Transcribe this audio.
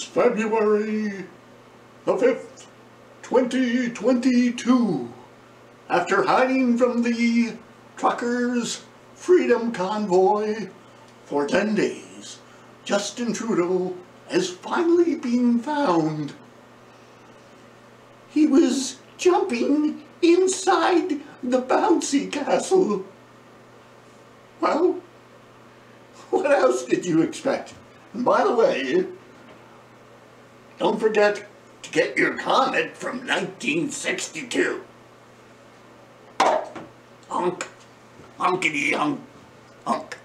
is February the 5th, 2022. After hiding from the truckers' freedom convoy for 10 days, Justin Trudeau has finally been found. He was jumping inside the Bouncy Castle. Well, what else did you expect? And by the way, don't forget to get your comet from 1962. Honk, honkity honk, honk.